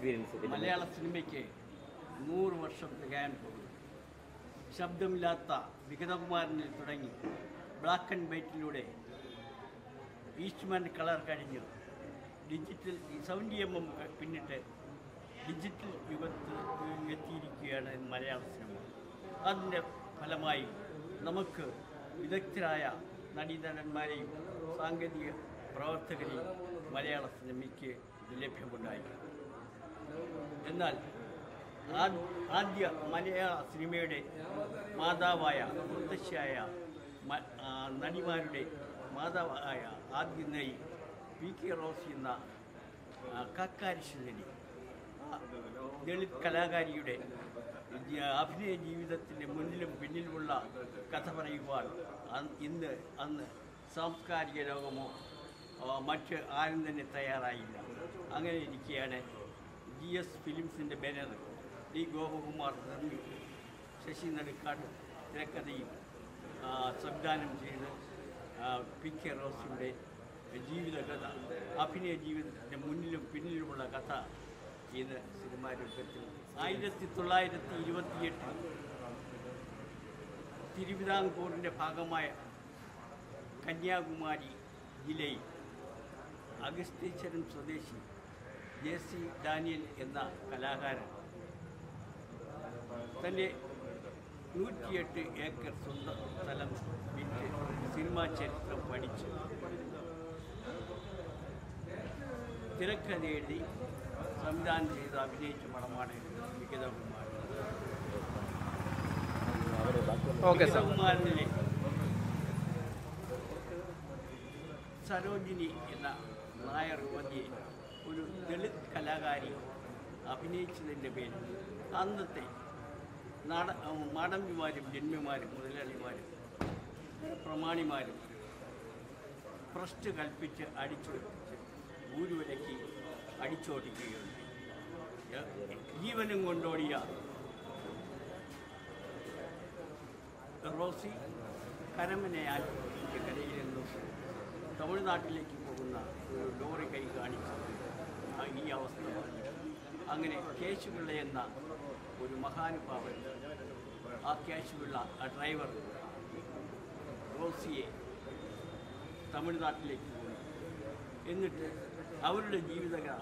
Experience? മലയാള സിനിമയ്ക്ക് 100 വർഷം തികയാൻ പോകുന്നു. ശബ്ദമില്ലാത്ത വിഗതകുമാരനിൽ തുടങ്ങി ബ്ലാക്ക് ആൻഡ് വൈറ്റിലൂടെ ഈസ്റ്റ്മാൻ കളർ കഴിഞ്ഞ് ഡിജിറ്റൽ 70mm പിന്നിട്ട് ഡിജിറ്റൽ യുഗത്തിൽ എത്തിയിരിക്കുകയാണ് മലയാള സിനിമ. അതിൻ്റെ ഫലമായി നമുക്ക് വിദഗ്ധരായ നടീനടന്മാരെയും സാങ്കേതിക പ്രവർത്തകരെയും മലയാള സിനിമയ്ക്ക് ലഭ്യമുണ്ടായി. എന്നാൽ ആദ്യ മലയാള സിനിമയുടെ മാതാവായ മുത്തശ്ശിയായ നടിമാരുടെ മാതാവായ ആദ്യ നടി PK റോസി എന്ന കക്കാരിശുദ്ധരി, ദളിത് കലാകാരിയുടെ അഭിനയ ജീവിതത്തിൻ്റെ മുന്നിലും പിന്നിലുമുള്ള കഥ പറയുവാൻ അന്ന് സാംസ്കാരിക ലോകമോ മറ്റ് ആരും തന്നെ തയ്യാറായില്ല. അങ്ങനെ ഇരിക്കെയാണ് GS ഫിലിംസിൻ്റെ ബാനർ D. ഗോപകുമാർ നിർമ്മിച്ചു ശശി നടുക്കാട് തിരക്കഥയും സംവിധാനം ചെയ്ത് PK റോസിയുടെ ജീവിതകഥ, അഭിനയ ജീവിതത്തിൻ്റെ മുന്നിലും പിന്നിലുമുള്ള കഥ ഇത് സിനിമാ രംഗത്തിൽ 1928 തിരുവിതാംകൂറിൻ്റെ ഭാഗമായ കന്യാകുമാരി ജില്ലയിൽ അഗസ്തീശ്വരം സ്വദേശി JC ഡാനിയൽ എന്ന കലാകാരൻ തൻ്റെ 108 ഏക്കർ സ്വന്തം സ്ഥലം വിറ്റ് സിനിമാ ചരിത്രം പഠിച്ച് തിരക്കഥ എഴുതി സംവിധാനം ചെയ്ത് അഭിനയിച്ച പടമാണ് വിഗതകുമാരൻ. വിഗതകുമാരനിലെ സരോജിനി എന്ന നായർ യുവതിയെ ഒരു ദളിത് കലാകാരി അഭിനയിച്ചതിൻ്റെ പേരിൽ അന്നത്തെ മാടമ്പിമാരും ജന്മിമാരും മുതലാളിമാരും പ്രമാണിമാരും ഭ്രഷ്ട് കൽപ്പിച്ച് അടിച്ചൊടിപ്പിച്ച് ഊരുവിലയ്ക്ക് അടിച്ചോടിക്കുകയുണ്ട്. ജീവനും കൊണ്ടോടിയ റോസി കരമനയാൽ കരയിൽ നിന്നും തമിഴ്നാട്ടിലേക്ക് പോകുന്ന ഒരു ലോറി കൈ കാണിച്ച് ഈ അവസ്ഥ പറഞ്ഞു. അങ്ങനെ കേശുപിള്ള എന്ന ഒരു മഹാനുഭാവൻ, ആ കേശുപിള്ള ആ ഡ്രൈവർ റോസിയെ തമിഴ്നാട്ടിലേക്ക് പോയി. എന്നിട്ട് അവരുടെ ജീവിതകഥ,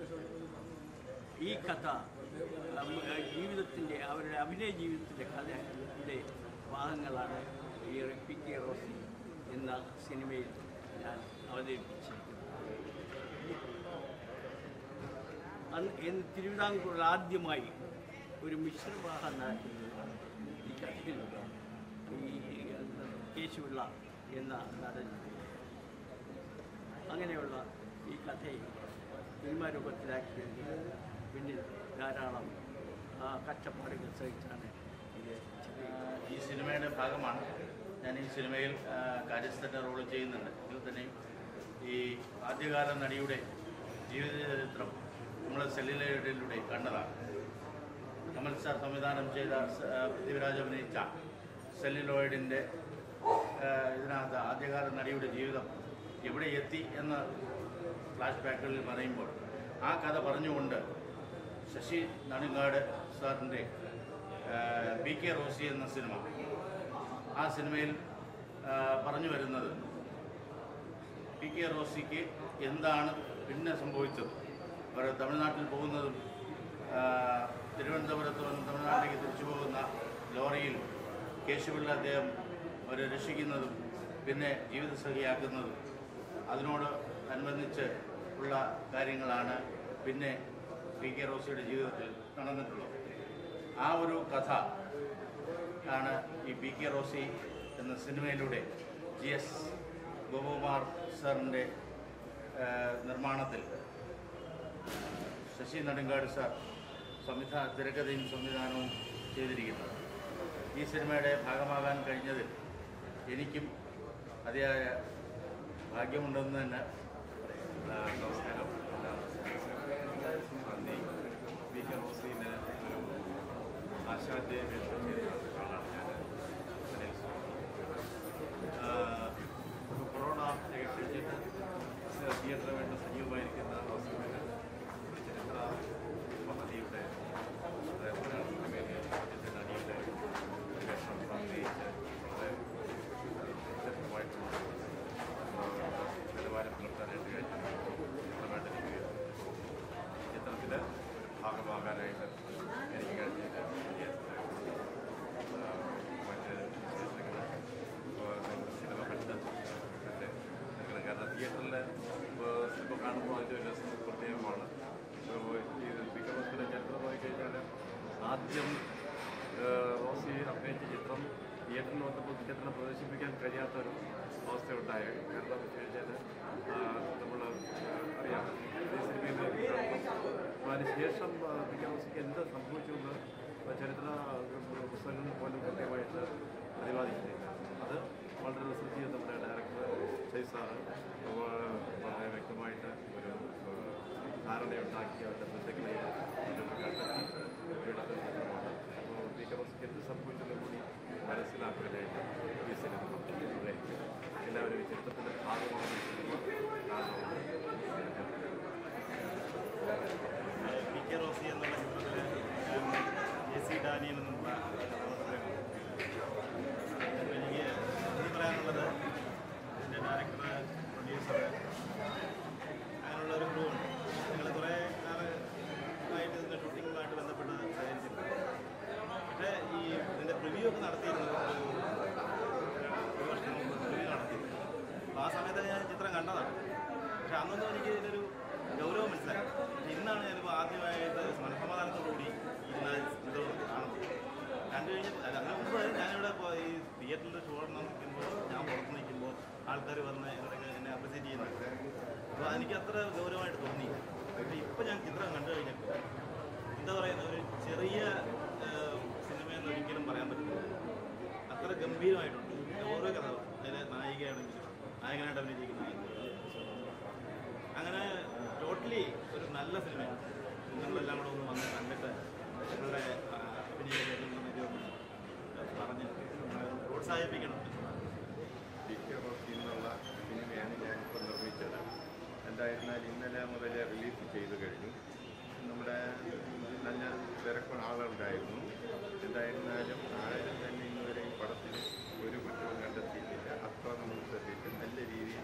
ഈ കഥ ജീവിതത്തിൻ്റെ അവരുടെ അഭിനയ ജീവിതത്തിൻ്റെ കഥയുടെ ഭാഗങ്ങളാണ് ഈ PK റോസി എന്ന സിനിമയിൽ ഞാൻ അവതരിപ്പിച്ചിരിക്കുന്നത്. തിരുവിതാംകൂറിൽ ആദ്യമായി ഒരു മിശ്രവിവാഹ നടക്കുന്നത് ഈ കഥയിലൂടെ ഈ കേശുപിള്ള എന്ന നടൻ. അങ്ങനെയുള്ള ഈ കഥയെ സിനിമാ രൂപത്തിലാക്കിയത് പിന്നിൽ ധാരാളം കഷ്ടപ്പാടുകൾ സഹിച്ചാണ് ഇത്. ഈ സിനിമയുടെ ഭാഗമാണ് ഞാൻ ഈ സിനിമയിൽ കാര്യസ്ഥൻ്റെ റോൾ ചെയ്യുന്നുണ്ട്. എങ്കിൽ തന്നെയും ഈ ആദ്യകാല നടിയുടെ ജീവിതചരിത്രം നമ്മൾ സെല്ലുലോയിഡിലൂടെ കണ്ടതാണ്. കമൽ സാർ സംവിധാനം ചെയ്ത പൃഥ്വിരാജ് അഭിനയിച്ച സെല്ലുലോയിഡിൻ്റെ ഇതിനകത്ത് ആദ്യകാല നടിയുടെ ജീവിതം എവിടെ എത്തി എന്ന് ഫ്ലാഷ് ബാക്കുകളിൽ പറയുമ്പോൾ ആ കഥ പറഞ്ഞുകൊണ്ട് ശശി നടുങ്ങാട് സാറിൻ്റെ PK റോസി എന്ന സിനിമ, ആ സിനിമയിൽ പറഞ്ഞു വരുന്നത് PK റോസിക്ക് എന്താണ് പിന്നെ സംഭവിച്ചത്. അവർ തമിഴ്നാട്ടിൽ പോകുന്നതും തിരുവനന്തപുരത്ത് വന്ന് തമിഴ്നാട്ടിലേക്ക് തിരിച്ചു പോകുന്ന ലോറിയിൽ കേശുപിള്ള അദ്ദേഹം അവരെ രക്ഷിക്കുന്നതും പിന്നെ ജീവിതസഖിയാക്കുന്നതും അതിനോട് അനുബന്ധിച്ച് ഉള്ള കാര്യങ്ങളാണ് പിന്നെ PK റോസിയുടെ ജീവിതത്തിൽ നടന്നിട്ടുള്ളത്. ആ ഒരു കഥ ആണ് ഈ PK റോസി എന്ന സിനിമയിലൂടെ GS ഗോപകുമാർ സാറിൻ്റെ നിർമ്മാണത്തിൽ ശശി നെടുങ്കാട് സാർ തിരക്കഥയും സംവിധാനവും ചെയ്തിരിക്കുന്നത്. ഈ സിനിമയുടെ ഭാഗമാകാൻ കഴിഞ്ഞതിൽ എനിക്കും അതിയായ ഭാഗ്യമുണ്ടെന്ന് തന്നെ. നമസ്കാരം. നന്ദി. PK റോസിന് ഒരു ആശാദ്യം ചെയ്ത ആളാണ് ഞാൻ. കൊറോണ കഴിഞ്ഞിട്ട് തിയേറ്ററിൽ വേണ്ട സജീവമായിരിക്കുന്ന റോസിന് ചരിത്ര ആദ്യം റോസി അഭിനയിച്ച ചിത്രം തിയേറ്ററിൽ വന്നപ്പോൾ ചിത്രം പ്രദർശിപ്പിക്കാൻ കഴിയാത്തൊരു അവസ്ഥയുണ്ടായി. കാരണം എന്ന് വെച്ച് കഴിഞ്ഞാൽ നമ്മൾ അറിയാം ഈ സിനിമയിൽ അതിനുശേഷം റോസിക്ക് എന്ത് സംഭവിച്ചുവെന്ന് ചരിത്ര പുസ്തകങ്ങളിൽ പോലും കൃത്യമായിട്ട് പ്രതിപാദിക്കുന്നില്ല. അത് വളരെ റിസർച്ച് ചെയ്ത് നമ്മുടെ ഡയറക്ടർ സാറ് വളരെ വ്യക്തമായിട്ട് ഒരു ധാരണയുണ്ടാക്കി അവരുടെ ബന്ധുക്കളെ കണ്ടെത്തി ചിത്രമാണ്. അപ്പോൾ റോസിക്ക് എന്ത് സംഭവിച്ചെന്ന് കൂടി മനസ്സിലാക്കാനായിട്ട് ഈ സിനിമ ഉപകരിക്കും. എല്ലാവരും ഈ ചിത്രത്തിൻ്റെ ഭാഗമാകുന്ന സിനിമ കാണണമെന്ന് റോസി എന്നുള്ള ചിത്രത്തിൽ JC ഡാനിയൽ എന്നുള്ള എനിക്ക് നന്ദി പറയാനുള്ളത് എൻ്റെ ഡയറക്ടർ, പ്രൊഡ്യൂസർ, അങ്ങനെയുള്ള ഒരു ക്രൂ ഉണ്ട്. ഞങ്ങൾ കുറേ കാലമായിട്ട് ഇതിൻ്റെ ഷൂട്ടിങ്ങുമായിട്ട് ബന്ധപ്പെട്ട് സഹകരിച്ചിട്ടുണ്ട്. പക്ഷേ ഈ ഇതിൻ്റെ പ്രിവ്യൂ ഒക്കെ നടത്തിയിരുന്നത് ഒരു വർഷം മുമ്പ് പ്രിവ്യൂ നടത്തിയിരുന്നു. അപ്പോൾ ആ സമയത്ത് ഞാൻ ചിത്രം കണ്ടതാണ്. പക്ഷെ അന്നൊന്നും എനിക്ക് ഇതിനൊരു ഗൗരവം മനസ്സിലായി. പക്ഷെ ഇന്നാണ് ഞാനിപ്പോൾ ആദ്യമായിട്ട് മനസ്സമാധാനത്തോടുകൂടി ഇന്ന് ചിത്രം കാണുന്നത്. കണ്ടു കഴിഞ്ഞാൽ അതിന് മുമ്പ് ഞാനിവിടെ ഈ തിയേറ്ററിൽ ഷോ നിൽക്കുമ്പോൾ ഞാൻ പുറത്ത് നിൽക്കുമ്പോൾ ആൾക്കാർ വന്ന് എന്നെ അപ്രിസിയേറ്റ് ചെയ്യുന്നുണ്ട്. അപ്പോൾ എനിക്ക് അത്ര ഗൗരവമായിട്ട് തോന്നി. പക്ഷേ ഇപ്പോൾ ഞാൻ ചിത്രം കണ്ടു കഴിഞ്ഞപ്പോൾ എന്താ പറയുന്നത്, ഒരു ചെറിയ സിനിമയെന്ന് ഒരിക്കലും പറയാൻ പറ്റില്ല. അത്ര ഗംഭീരമായിട്ടുണ്ട് ഓരോ കഥ. അതിലെ നായികയാണെങ്കിലും നായകനായിട്ട് അഭിനയിച്ചിരിക്കുന്ന അങ്ങനെ ടോട്ടലി ഒരു നല്ല സിനിമയാണ്. നിങ്ങളെല്ലാം കൂടെ ഒന്ന് വന്ന് കണ്ടിട്ട് നിങ്ങളുടെ അഭിനയിക്കുന്ന പറഞ്ഞ് പ്രോത്സാഹിപ്പിക്കണം. റോസി എന്നുള്ള സിനിമയാണ് ഞാനിപ്പോൾ നിർമ്മിച്ചത്. എന്തായിരുന്നാലും ഇന്നലെ മുതൽ റിലീസ് ചെയ്ത് കഴിഞ്ഞു. നമ്മുടെ നല്ല തിരക്കുള്ള ആളുണ്ടായിരുന്നു. എന്തായിരുന്നാലും ആരും തന്നെ ഇന്നുവരെ ഈ പടത്തിൽ ഒരു കുറ്റവും കണ്ടെത്തിയിട്ടില്ല. അത്ര നമ്മൾ ശ്രദ്ധിച്ച് നല്ല രീതിയിൽ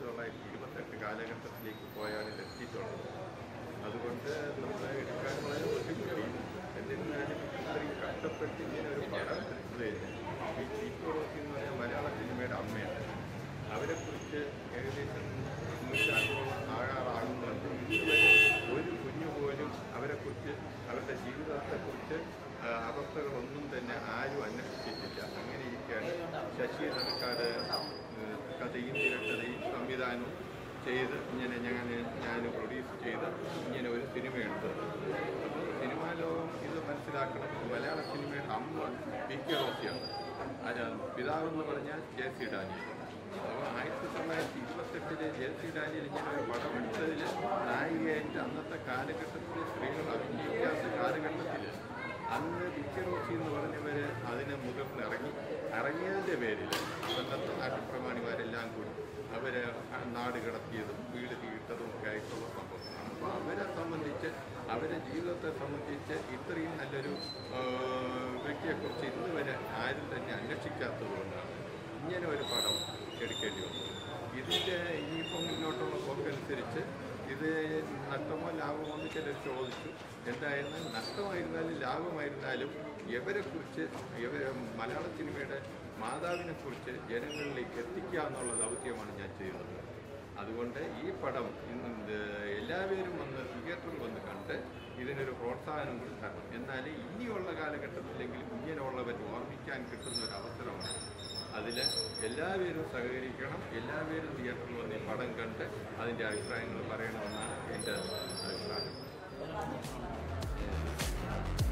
1928 കാലഘട്ടത്തിലേക്ക് പോയാണ് എത്തിയിട്ടുള്ളത്. അതുകൊണ്ട് നമ്മൾ എടുക്കാൻ വളരെ ബുദ്ധിമുട്ടി. എന്നിരുന്നാലും ഇത്രയും കഷ്ടപ്പെട്ട് ഇങ്ങനെ ഒരു പടം എടുത്തതിന് ഈ ടിപ്പു റോസി എന്ന് പറഞ്ഞ മലയാള സിനിമയുടെ അമ്മയാണ്. അവരെക്കുറിച്ച് ഏകദേശം 100 ആകാറാകുന്നുണ്ട്. ഇതുവരെ ഒരു കുഞ്ഞു പോലും അവരെക്കുറിച്ച്, അവരുടെ ജീവിതത്തെക്കുറിച്ച് അവസ്ഥകളൊന്നും തന്നെ ആരും അന്വേഷിച്ചിട്ടില്ല. അങ്ങനെ ഇരിക്കുകയാണ് ശശി നടക്കാട് കഥയും തിരക്കഥയും സംവിധാനവും ചെയ്ത് ഇങ്ങനെ ഞാൻ പ്രൊഡ്യൂസ് ചെയ്ത് ഇങ്ങനെ ഒരു സിനിമ എടുത്തത്. അപ്പോൾ സിനിമാ ലോകം ഇത് മനസ്സിലാക്കണം. മലയാള സിനിമയുടെ അമ്മ PK റോസിയാണ്. പിതാവെന്ന് പറഞ്ഞാൽ JC ഡാനിയൽ. അപ്പോൾ 1928 JC ഡാനിയൽ ഇങ്ങനെ ഒരു പടം എടുത്തതിൽ നായികയായിട്ട് അന്നത്തെ കാലഘട്ടത്തിൽ സ്ത്രീകൾ അഭിനയിക്കാത്ത കാലഘട്ടത്തിൽ അന്ന് PK റോസി എന്ന് പറഞ്ഞവർ അതിന് ഇറങ്ങിയതിൻ്റെ പേരിൽ അന്നത്തെ നാട്ടുപ്രമാണിമാരെല്ലാം കൂടി അവർ നാട് കടത്തിയതും വീട് തീട്ടതും ഒക്കെ ആയിട്ടുള്ള സംഭവങ്ങളാണ്. അപ്പോൾ അവരെ സംബന്ധിച്ച്, അവരുടെ ജീവിതത്തെ സംബന്ധിച്ച് ഇത്രയും നല്ലൊരു വ്യക്തിയെക്കുറിച്ച് ഇന്ന് വരെ ആരും തന്നെ അന്വേഷിക്കാത്തത് കൊണ്ടാണ് ഇങ്ങനെ ഒരു പടം എടുക്കേണ്ടി വന്നത്. ഇതിൻ്റെ ഇനിയിപ്പം മുന്നോട്ടുള്ള പോക്കനുസരിച്ച് ഇത് നഷ്ടമോ ലാഭമോ എന്ന് ചിലർ ചോദിച്ചു. എന്തായിരുന്നാലും നഷ്ടമായിരുന്നാലും ലാഭമായിരുന്നാലും ഇവരെക്കുറിച്ച് മലയാള സിനിമയുടെ മാതാവിനെക്കുറിച്ച് ജനങ്ങളിലേക്ക് എത്തിക്കുക എന്നുള്ള ദൗത്യമാണ് ഞാൻ ചെയ്യുന്നത്. അതുകൊണ്ട് ഈ പടം എല്ലാവരും വന്ന് തിയേറ്ററിൽ വന്ന് കണ്ട് ഇതിനൊരു പ്രോത്സാഹനം കൊടുക്കണം. എന്നാൽ ഇനിയുള്ള കാലഘട്ടത്തിലെങ്കിലും ഇങ്ങനെയുള്ളവർ ഓർമ്മിക്കാൻ കിട്ടുന്ന ഒരു അവസരമാണ്. അതിൽ എല്ലാവരും സഹകരിക്കണം. എല്ലാവരും തിയേറ്ററിൽ വന്ന് ഈ പടം കണ്ട് അതിൻ്റെ അഭിപ്രായങ്ങൾ പറയണമെന്നാണ് എൻ്റെ അഭിപ്രായം.